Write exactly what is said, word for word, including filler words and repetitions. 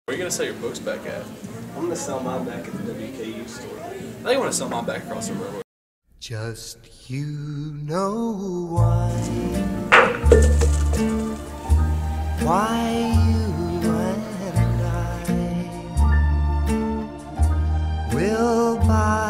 Where are you going to sell your books back at? I'm going to sell mine back at the W K U store. I think I want to sell mine back across the railroad. Just you know why, why you and I will buy